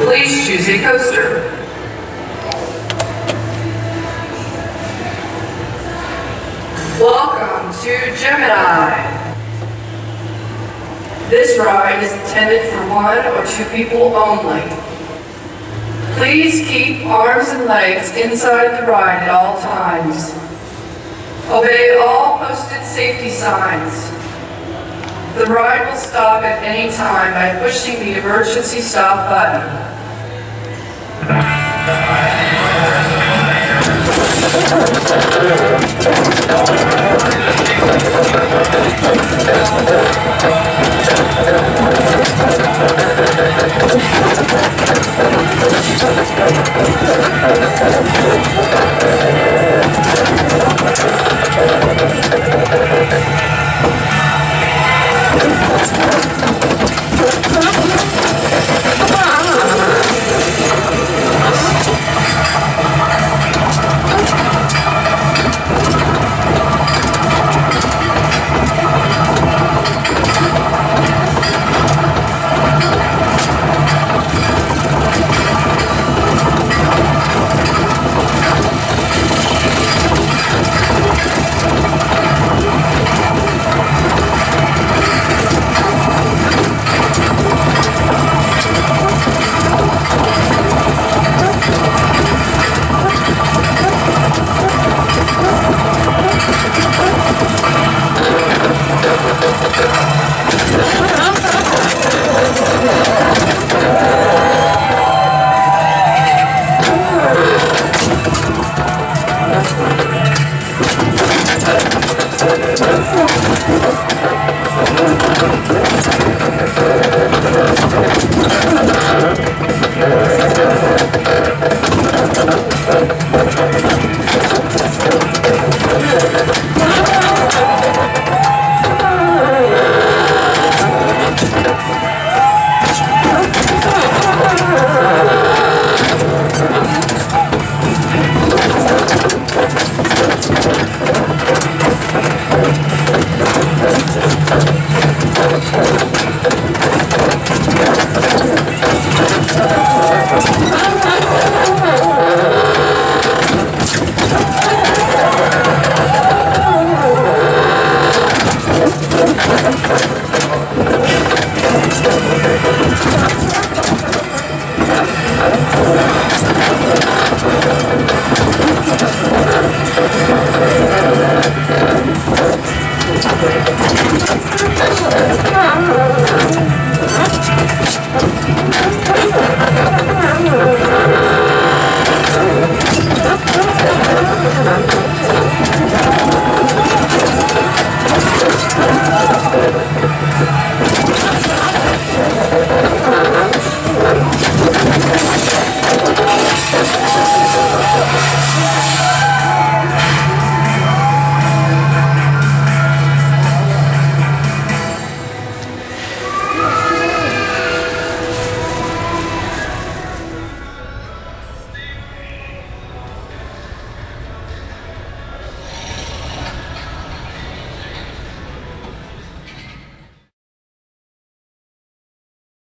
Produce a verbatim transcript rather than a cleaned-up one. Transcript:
Please choose a coaster. Welcome to Gemini. This ride is intended for one or two people only. Please keep arms and legs inside the ride at all times. Obey all posted safety signs. The ride will stop at any time by pushing the emergency stop button.